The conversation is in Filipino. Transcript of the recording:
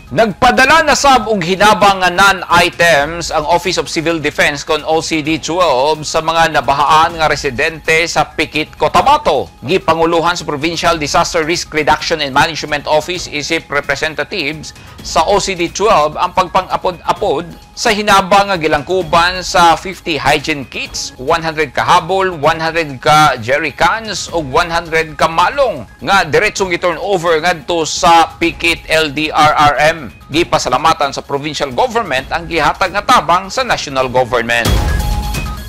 Nagpadala na sab og hinabang nga non-items ang Office of Civil Defense kon OCD XII sa mga nabahaan nga residente sa Pikit, Cotabato. Gipanguluhan sa Provincial Disaster Risk Reduction and Management Office isip representatives sa OCD XII ang pagpang-apod-apod sa hinabang nga gilangkuban sa 50 hygiene kits, 100 ka habol, 100 ka jerry cans ug 100 ka malong nga diretsong i-turn over ngadto sa Pikit LDRRM. Gipasalamatan sa provincial government ang gihatag nga tabang sa national government.